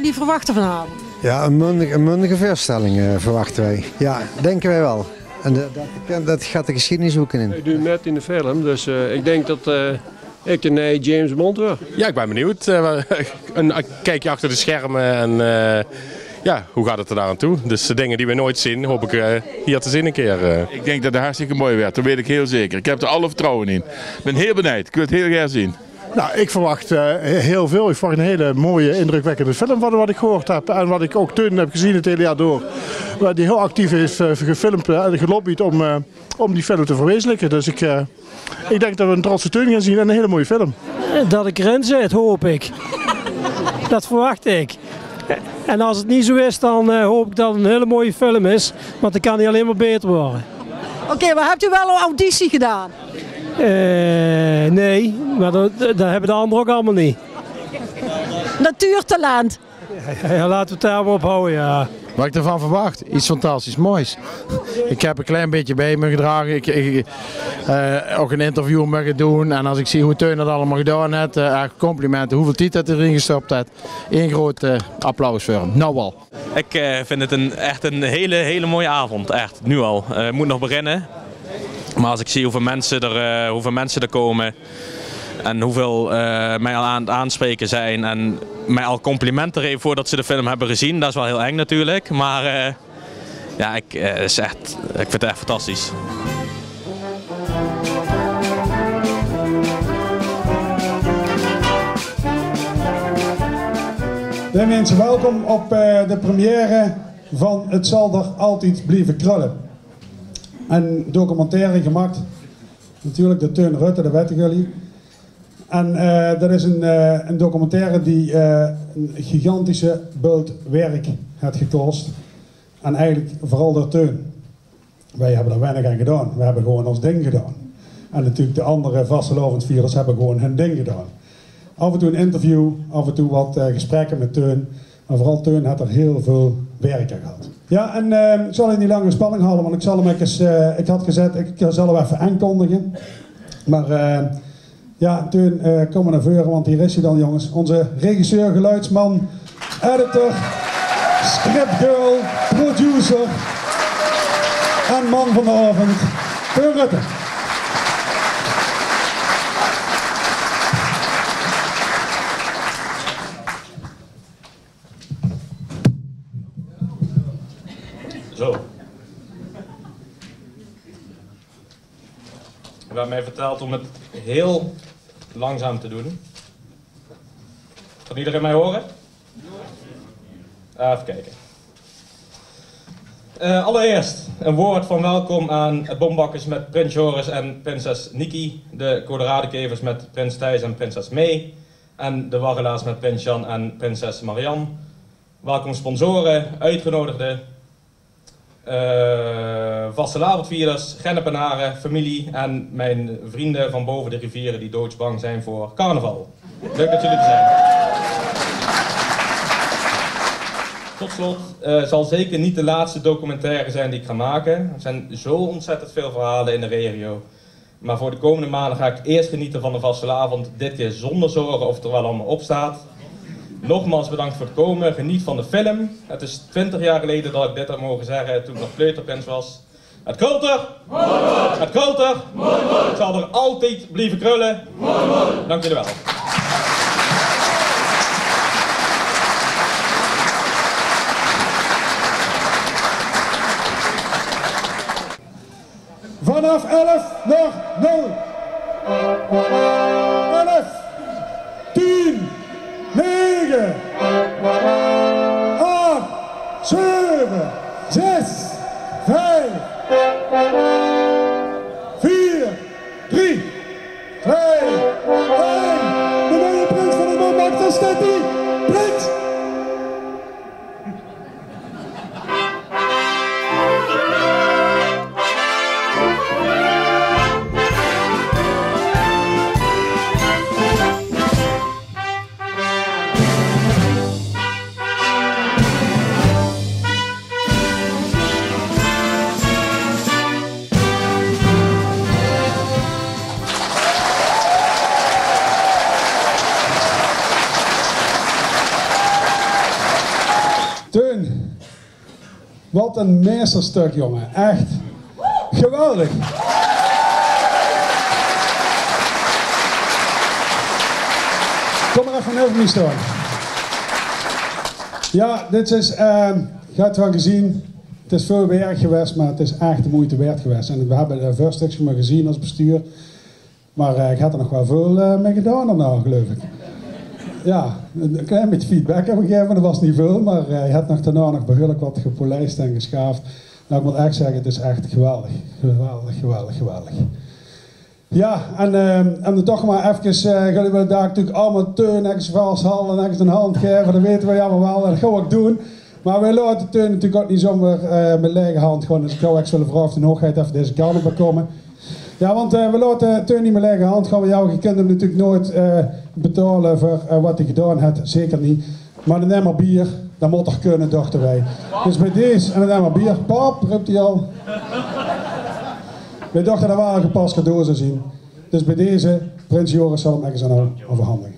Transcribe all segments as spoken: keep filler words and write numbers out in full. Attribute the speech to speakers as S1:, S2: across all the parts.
S1: jullie verwachten vanavond?
S2: Ja, een mondige, een mondige voorstelling uh, verwachten wij. Ja, denken wij wel. En de, dat, dat gaat de geschiedenis zoeken in.
S3: Ik doe net in de film, dus uh, ik denk dat uh, ik de nee, James Bond word.
S4: Ja, ik ben benieuwd. Uh, een kijkje achter de schermen en uh, ja, hoe gaat het er daar aan toe? Dus de dingen die we nooit zien, hoop ik uh, hier te zien een keer. Uh.
S5: Ik denk dat het hartstikke mooi werd, dat weet ik heel zeker. Ik heb er alle vertrouwen in. Ik ben heel benieuwd, ik wil het heel graag zien.
S6: Nou, ik verwacht uh, heel veel. Ik verwacht een hele mooie, indrukwekkende film van wat ik gehoord heb. En wat ik ook Teun heb gezien het hele jaar door. Waar die heel actief is uh, gefilmd en gelobbyd om, uh, om die film te verwezenlijken. Dus ik, uh, ik denk dat we een trotse Teun gaan zien en een hele mooie film.
S7: Dat ik erin zit, hoop ik. Dat verwacht ik. En als het niet zo is, dan uh, hoop ik dat het een hele mooie film is. Want dan kan die alleen maar beter worden.
S1: Oké, okay, maar hebt u wel een auditie gedaan?
S7: Uh, nee, maar dat, dat hebben de anderen ook allemaal niet.
S1: Natuurtalent.
S7: Ja, ja, laten we het daar maar op houden, ja.
S8: Wat ik ervan verwacht, iets fantastisch moois. Ik heb een klein beetje bij me gedragen. Ik, ik uh, ook een interview mogen doen. En als ik zie hoe Teun dat allemaal gedaan heeft, uh, complimenten, hoeveel tijd dat erin gestopt heeft. Eén groot uh, applaus voor hem. Nou al.
S9: Ik uh, vind het een, echt een hele, hele mooie avond. Echt, nu al. Het uh, moet nog beginnen. Maar als ik zie hoeveel mensen er, uh, hoeveel mensen er komen en hoeveel uh, mij al aan het aanspreken zijn en mij al complimenten geven voordat ze de film hebben gezien, dat is wel heel eng natuurlijk. Maar uh, ja, ik, uh, is echt, ik vind het echt fantastisch.
S10: Lieve mensen, welkom op uh, de première van Het zal er altijd blijven krullen. Een documentaire gemaakt, natuurlijk door Teun Rutte, dat weten jullie. En uh, dat is een, uh, een documentaire die uh, een gigantische bult werk heeft gekost. En eigenlijk vooral door Teun. Wij hebben er weinig aan gedaan, we hebben gewoon ons ding gedaan. En natuurlijk de andere vastelovendvierders hebben gewoon hun ding gedaan. Af en toe een interview, af en toe wat uh, gesprekken met Teun. Maar vooral Teun had er heel veel werk aan gehad. Ja, en uh, ik zal in die lange spanning halen, want ik zal hem eens, uh, ik had gezet, ik zal hem even aankondigen. Maar uh, ja, Teun, uh, kom maar naar voren, want hier is hij dan, jongens. Onze regisseur, geluidsman, editor, scriptgirl, producer en man van de avond, Teun Rutte.
S9: Zo. Er werd mij verteld om het heel langzaam te doen. Kan iedereen mij horen? Even kijken. Uh, allereerst een woord van welkom aan Bombakkers met Prins Joris en prinses Niki. De Coloradekevers met Prins Thijs en prinses May. En de Waggelaars met Prins Jan en prinses Marianne. Welkom sponsoren, uitgenodigden. Uh, vastelavondvierders, gennepenaren, familie en mijn vrienden van boven de rivieren die doodsbang zijn voor carnaval. Leuk dat jullie er zijn. Tot slot, uh, zal zeker niet de laatste documentaire zijn die ik ga maken. Er zijn zo ontzettend veel verhalen in de regio. Maar voor de komende maanden ga ik eerst genieten van de vastelavond, dit keer zonder zorgen of het er wel allemaal op staat. Nogmaals bedankt voor het komen, geniet van de film. Het is twintig jaar geleden dat ik dit had mogen zeggen toen ik nog kleuterprins was. Het krult er! Mooi, mooi. Het krult er! Mooi, mooi. Het zal er altijd blijven krullen. Mooi, mooi. Dank jullie wel.
S10: Vanaf elf naar nul. elf. tien. negen, acht, zeven, zes, vijf, vier, drie, twee, één. De nieuwe prins van de Bombakkers, daar staat hij. Prins! Wat een meesterstuk, jongen. Echt geweldig. Kom er even over me staan. Ja, dit is, uh, je hebt wel gezien, het is veel werk geweest, maar het is echt de moeite waard geweest. En we hebben het first stukje maar gezien als bestuur. Maar uh, ik had er nog wel veel uh, mee gedaan daarna, geloof ik. Ja, een klein beetje feedback heb ik gegeven, dat was niet veel, maar uh, je hebt nog daarna nog behoorlijk wat gepolijst en geschaafd. Nou, ik moet echt zeggen, het is echt geweldig. Geweldig, geweldig, geweldig. Ja, en, uh, en dan toch maar even, uh, jullie willen daar natuurlijk allemaal Teun, ergens vasthouden en ergens een hand geven, dat weten wij allemaal wel, dat gaan we ook doen. Maar wij laten Teun natuurlijk ook niet zomaar uh, met lege hand gewoon, dus ik zou echt willen vragen of de hoogheid even deze kant op komen. Ja, want uh, we laten Teun niet met lege hand gaan, jou, je kunt hem natuurlijk nooit uh, betalen voor uh, wat hij gedaan heeft, zeker niet. Maar een emmer bier, dat moet toch kunnen, dachten wij. Dus bij deze, en een emmer bier, pap, roept hij al. Wij dachten dat we een gepast cadeau zou zien. Dus bij deze, Prins Joris zal hem ergens aan overhandigen.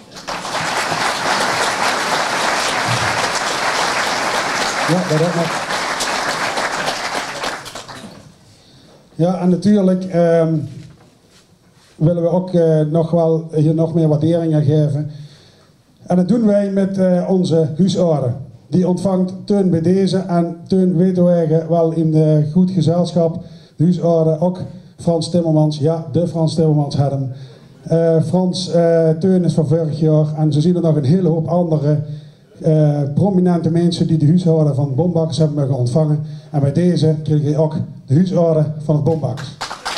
S10: Ja, dat ook nog. Ja, en natuurlijk um, willen we ook uh, nog wel hier nog meer waarderingen geven. En dat doen wij met uh, onze huisorde. Die ontvangt Teun bij deze. En Teun weten wij wel in de goed gezelschap. De huisorde, ook Frans Timmermans. Ja, de Frans Timmermans had hem. Uh, Frans uh, Teun is van vorig jaar. En zo zien er nog een hele hoop andere uh, prominente mensen die de huisorde van Bombakkers hebben mogen ontvangen. En bij deze kreeg je ook de huisorde van het Bombakkers.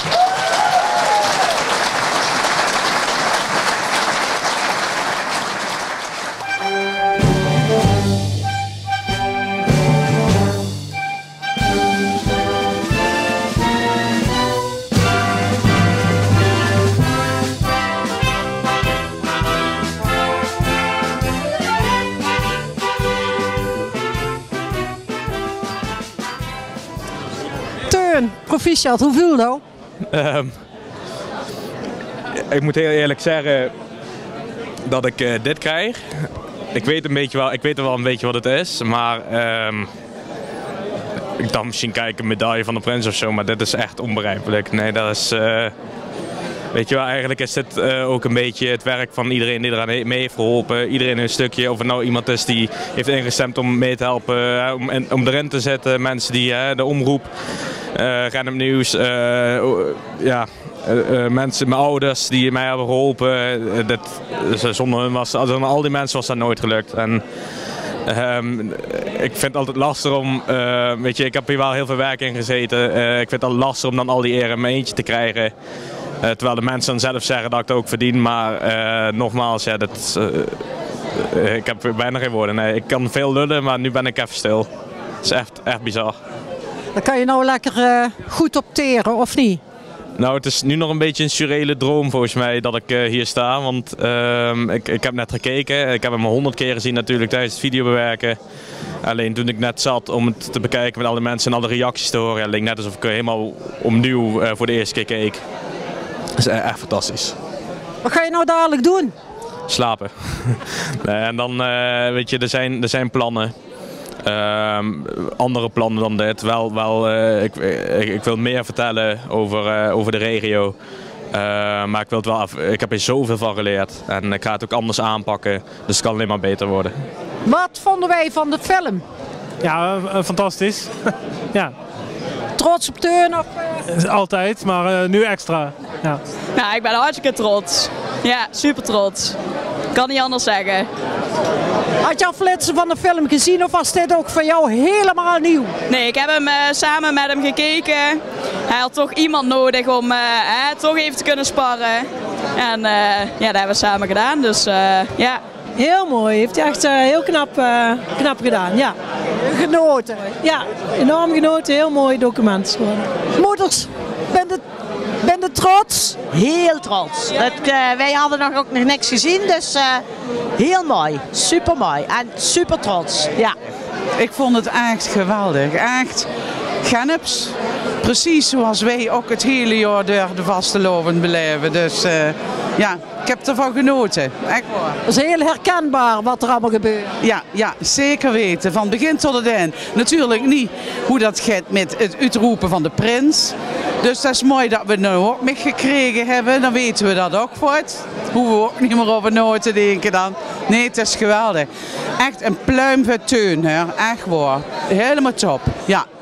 S1: Proficiat, hoe voel je nou?
S11: Um, ik moet heel eerlijk zeggen dat ik uh, dit krijg. Ik weet, een beetje wel, ik weet wel een beetje wat het is, maar um, ik dacht misschien kijken een medaille van de prins of zo, maar dit is echt onbegrijpelijk. Nee, dat is, uh, weet je wel, eigenlijk is dit uh, ook een beetje het werk van iedereen die eraan mee heeft geholpen. Iedereen een stukje, of er nou iemand is die heeft ingestemd om mee te helpen, uh, om, en, om erin te zetten, mensen die uh, de omroep. Uh, Random Nieuws, uh, ja, uh, uh, mensen, mijn ouders die mij hebben geholpen. Uh, dit, dus zonder hun was, zonder al die mensen was dat nooit gelukt. En, um, ik vind het altijd lastig om, uh, weet je, ik heb hier wel heel veel werk in gezeten. Uh, ik vind het altijd lastig om dan al die eer in mijn eentje te krijgen. Uh, terwijl de mensen dan zelf zeggen dat ik het ook verdien. Maar uh, nogmaals, ja, dat, uh, uh, ik heb bijna geen woorden. Nee, ik kan veel lullen, maar nu ben ik even stil. Het is echt, echt bizar.
S1: Dan kan je nou lekker uh, goed opteren, of niet?
S11: Nou, het is nu nog een beetje een surreële droom volgens mij dat ik uh, hier sta. Want uh, ik, ik heb net gekeken. Ik heb hem honderd keer gezien natuurlijk tijdens het videobewerken. Alleen toen ik net zat om het te bekijken met alle mensen en alle reacties te horen. Ja, leek net alsof ik helemaal opnieuw uh, voor de eerste keer keek. Dat is echt fantastisch.
S1: Wat ga je nou dadelijk doen?
S11: Slapen. En dan, uh, weet je, er zijn, er zijn plannen. Uh, andere plannen dan dit. Wel, wel, uh, ik, ik, ik wil meer vertellen over, uh, over de regio. Uh, maar ik, wil het wel af, ik heb er zoveel van geleerd. En ik ga het ook anders aanpakken. Dus het kan alleen maar beter worden.
S1: Wat vonden wij van de film?
S12: Ja, uh, fantastisch. Ja.
S1: Trots op Teun? Of, uh...
S12: Altijd, maar uh, nu extra. Ja.
S13: Nou, ik ben hartstikke trots. Ja, super trots. Kan niet anders zeggen.
S1: Had je al flitsen van de film gezien of was dit ook voor jou helemaal nieuw?
S13: Nee, ik heb hem uh, samen met hem gekeken. Hij had toch iemand nodig om uh, uh, toch even te kunnen sparren. En uh, ja, dat hebben we samen gedaan. Dus uh, ja.
S14: Heel mooi. Heeft hij echt uh, heel knap, uh, knap gedaan. Ja.
S1: Genoten.
S14: Ja, enorm genoten. Heel mooi document.
S1: Moeders, ben je Ben je trots?
S15: Heel trots. Dat, uh, wij hadden nog ook nog niks gezien, dus uh, heel mooi. Super mooi en super trots. Ja.
S16: Ik vond het echt geweldig. Echt genneps. Precies zoals wij ook het hele jaar door de vastelovend beleven. Dus uh, ja, ik heb ervan genoten. Echt waar.
S1: Het is heel herkenbaar wat er allemaal gebeurt.
S16: Ja, ja, zeker weten. Van begin tot het eind. Natuurlijk niet hoe dat gaat met het uitroepen van de prins. Dus dat is mooi dat we het nu ook meegekregen hebben. Dan weten we dat ook voort. Hoeven we ook niet meer over nooit te denken dan. Nee, het is geweldig. Echt een pluim voor Teun, hè. Echt waar. Helemaal top. Ja.